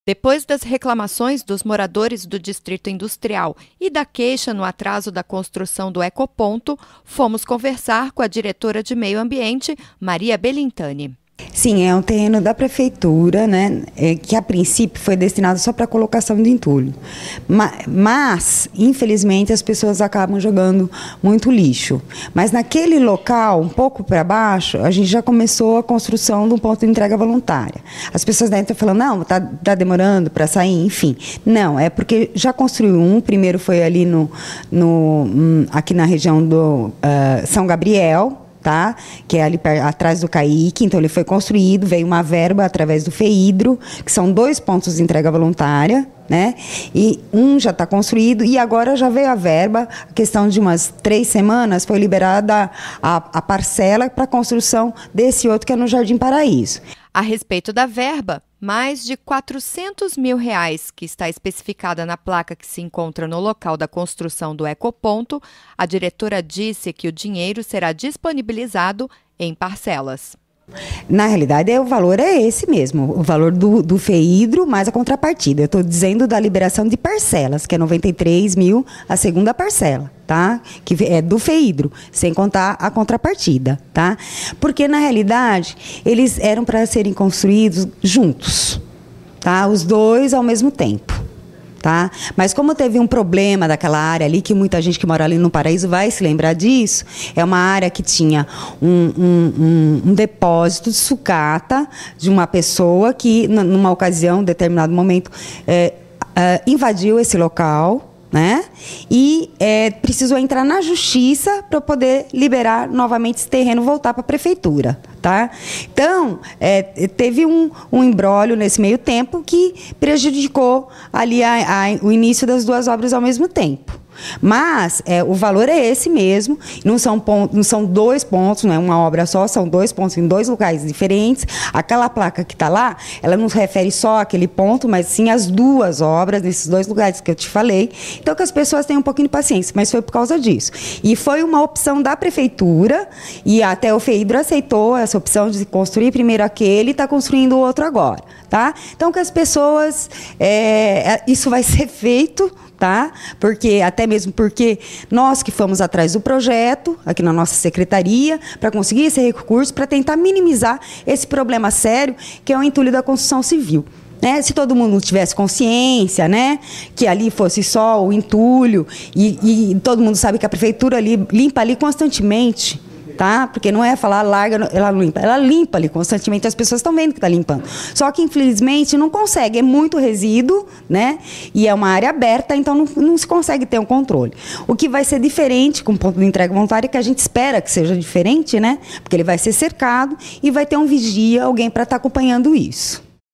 Depois das reclamações dos moradores do Distrito Industrial e da queixa no atraso da construção do ecoponto, fomos conversar com a diretora de Meio Ambiente, Maria Belintani. Sim, é um terreno da prefeitura, né, que a princípio foi destinado só para colocação de entulho. Mas, infelizmente, as pessoas acabam jogando muito lixo. Mas naquele local, um pouco para baixo, a gente já começou a construção de um ponto de entrega voluntária. As pessoas devem estar falando, não, tá demorando para sair, enfim. Não, é porque já construiu um, primeiro foi ali aqui na região do São Gabriel, tá? Que é ali atrás do CAIC, então ele foi construído, veio uma verba através do FEIDRO, que são 2 pontos de entrega voluntária, né? E um já está construído e agora já veio a verba, a questão de umas 3 semanas foi liberada a parcela para a construção desse outro que é no Jardim Paraíso. A respeito da verba, mais de R$400 mil que está especificada na placa que se encontra no local da construção do ecoponto, a diretora disse que o dinheiro será disponibilizado em parcelas. Na realidade, o valor é esse mesmo, o valor do FEIDRO mais a contrapartida. Eu estou dizendo da liberação de parcelas, que é 93 mil a segunda parcela, tá? Que é do FEIDRO, sem contar a contrapartida, tá? Porque, na realidade, eles eram para serem construídos juntos, tá? Os dois ao mesmo tempo. Tá? Mas como teve um problema daquela área ali, que muita gente que mora ali no Paraíso vai se lembrar disso, é uma área que tinha um depósito de sucata de uma pessoa que, numa ocasião, em determinado momento, invadiu esse local, né? E precisou entrar na justiça para poder liberar novamente esse terreno, voltar para a prefeitura, tá? Então, teve um imbróglio nesse meio tempo que prejudicou ali o início das 2 obras ao mesmo tempo. Mas o valor é esse mesmo, não são 2 pontos, não é uma obra só, são 2 pontos em 2 lugares diferentes. Aquela placa que está lá, ela não se refere só àquele ponto, mas sim às 2 obras, nesses 2 lugares que eu te falei. Então, que as pessoas tenham um pouquinho de paciência, mas foi por causa disso. E foi uma opção da prefeitura, e até o FEIDRO aceitou essa opção de construir primeiro aquele e está construindo o outro agora, tá? Então, que as pessoas, isso vai ser feito, tá? Até mesmo porque nós que fomos atrás do projeto, aqui na nossa secretaria, para conseguir esse recurso, para tentar minimizar esse problema sério, que é o entulho da construção civil. Né? Se todo mundo tivesse consciência, né, que ali fosse só o entulho, e todo mundo sabe que a prefeitura limpa ali constantemente, tá? Porque não é falar larga, ela limpa ali constantemente, as pessoas estão vendo que está limpando. Só que, infelizmente, não consegue, é muito resíduo, né? E é uma área aberta, então não se consegue ter um controle. O que vai ser diferente com o ponto de entrega voluntária, que a gente espera que seja diferente, né? Porque ele vai ser cercado e vai ter um vigia, alguém para estar acompanhando isso.